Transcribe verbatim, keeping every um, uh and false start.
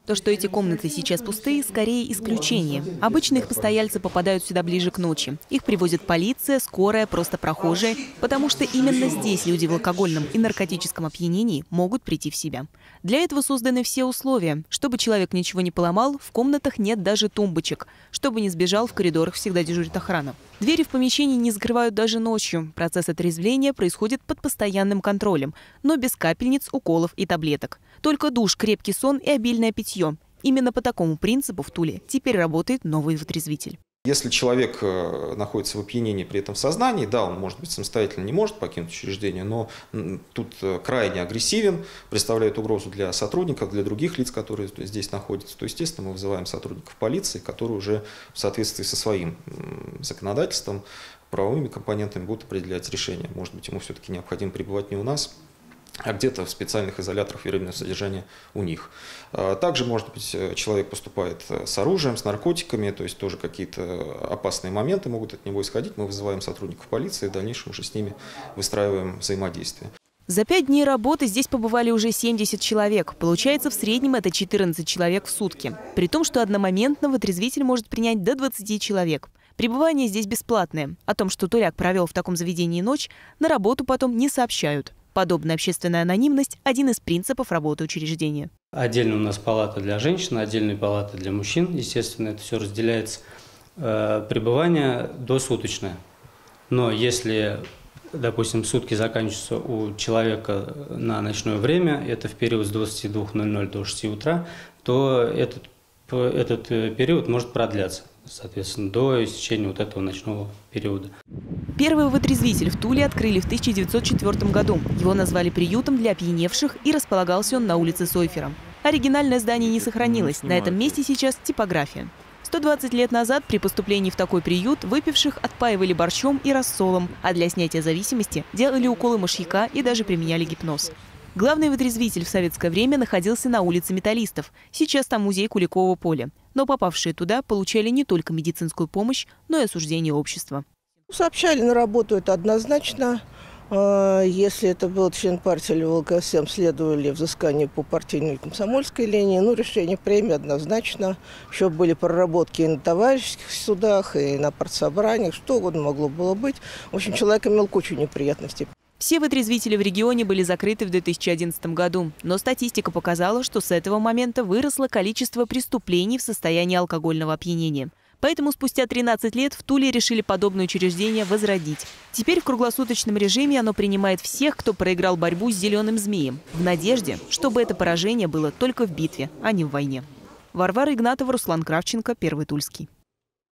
То, что эти комнаты сейчас пустые, скорее исключение. Обычно их постояльцы попадают сюда ближе к ночи. Их привозит полиция, скорая, просто прохожие, потому что именно здесь люди в алкогольном и наркотическом опьянении могут прийти в себя. Для этого созданы все условия. Чтобы человек ничего не поломал, в комнатах нет даже тумбочек. Чтобы не сбежал, в коридорах всегда дежурит охрана. Двери в помещении не закрывают даже ночью. Процесс отрезвления происходит под постоянным контролем, но без капельниц, уколов и таблеток. Только душ, крепкий сон и обильное питье. Именно по такому принципу в Туле теперь работает новый вытрезвитель. Если человек находится в опьянении, при этом в сознании, да, он, может быть, самостоятельно не может покинуть учреждение, но тут крайне агрессивен, представляет угрозу для сотрудников, для других лиц, которые здесь находятся, то, естественно, мы вызываем сотрудников полиции, которые уже в соответствии со своим законодательством, правовыми компонентами будут определять решение. Может быть, ему все-таки необходимо пребывать не у нас, а где-то в специальных изоляторах временного содержания у них. Также, может быть, человек поступает с оружием, с наркотиками, то есть тоже какие-то опасные моменты могут от него исходить. Мы вызываем сотрудников полиции и в дальнейшем уже с ними выстраиваем взаимодействие. За пять дней работы здесь побывали уже семьдесят человек. Получается, в среднем это четырнадцать человек в сутки. При том, что одномоментно вытрезвитель может принять до двадцати человек. Пребывание здесь бесплатное. О том, что туляк провел в таком заведении ночь, на работу потом не сообщают. Подобная общественная анонимность – один из принципов работы учреждения. Отдельно у нас палата для женщин, отдельная палата для мужчин. Естественно, это все разделяется. Пребывание досуточное. Но если, допустим, сутки заканчиваются у человека на ночное время, это в период с двадцати двух ноль-ноль до шести утра, то этот, этот период может продляться, соответственно, до истечения вот этого ночного периода. Первый вытрезвитель в Туле открыли в тысяча девятьсот четвёртом году. Его назвали приютом для опьяневших, и располагался он на улице Сойфера. Оригинальное здание не сохранилось. На этом месте сейчас типография. сто двадцать лет назад при поступлении в такой приют выпивших отпаивали борщом и рассолом, а для снятия зависимости делали уколы мышьяка и даже применяли гипноз. Главный вытрезвитель в советское время находился на улице Металлистов. Сейчас там музей Куликового поля. Но попавшие туда получали не только медицинскую помощь, но и осуждение общества. Сообщали на работу, это однозначно. Если это был член партии или ВЛКСМ, следовали взыскания по партийной и комсомольской линии. Ну, решение премии однозначно. Еще были проработки и на товарищеских судах, и на партсобраниях, что угодно могло было быть. В общем, человек имел кучу неприятностей. Все вытрезвители в регионе были закрыты в две тысячи одиннадцатом году. Но статистика показала, что с этого момента выросло количество преступлений в состоянии алкогольного опьянения. Поэтому спустя тринадцать лет в Туле решили подобное учреждение возродить. Теперь в круглосуточном режиме оно принимает всех, кто проиграл борьбу с зеленым змеем, в надежде, чтобы это поражение было только в битве, а не в войне. Варвара Игнатова, Руслан Кравченко, Первый Тульский.